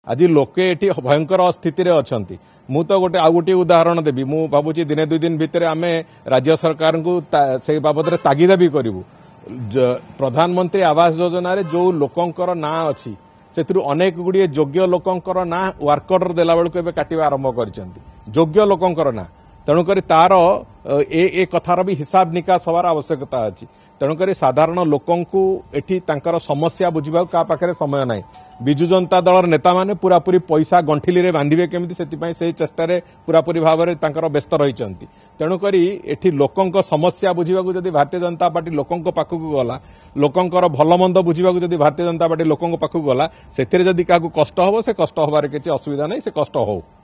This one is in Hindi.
आज लोके एटी भयंकर स्थिति रे अछंती मु तो गोटे आउ गोटे उदाहरण देबी मु भाबुची दिने दुई दिन भितर आमे राज्य सरकार को से बाबद तागिदा भी करिवु प्रधानमंत्री आवास योजना रे जो लोकंकर ना अछि सेथुरु अनेक गुड़िए योग्य लोकंकर ना वर्क ऑर्डर देला बेलू एबे काटिबा आरंभ करिसेंती योग्य लोकंकर ना तेणुकरी तार ए कथार भी हिसाब निकास हवार आवश्यकता अछि तेणुकरी साधारण लोकंकु एठी तांकर समस्या बुझिबा का पाखरे समय नाही बिजु जनता दलर नेता माने पूरापूरी पैसा गंठिली रे बांधिबे केमिति सेति से चेष्टा रे पूरापूरी भाव में तांकर व्यस्त रहिचंती तेणुकरी एठी लोकंक समस्या बुझिबाकू जदि भारतीय जनता पार्टी लोकंक पाखकू गला लोकंकर भलमंद बुझिबाकू जदि भारतीय जनता पार्टी लोकंक पाखकू गला सेथिरे जदि काकू कष्ट हबो से कष्ट हबार किछि असुविधा नाही से कष्ट हो।